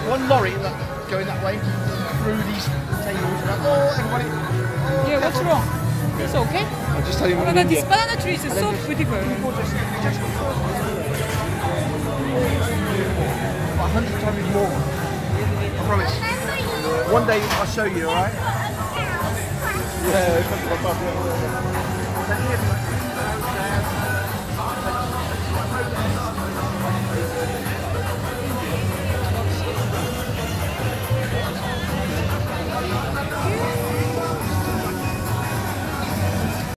one lorry going that way through these tables. Like, oh, everybody. Oh, Yeah, what's wrong? It's okay? I'll just tell you Oh what my in god, this India. banana tree is so beautiful. People just 100 times more. I promise. One day I'll show you, alright? Yeah,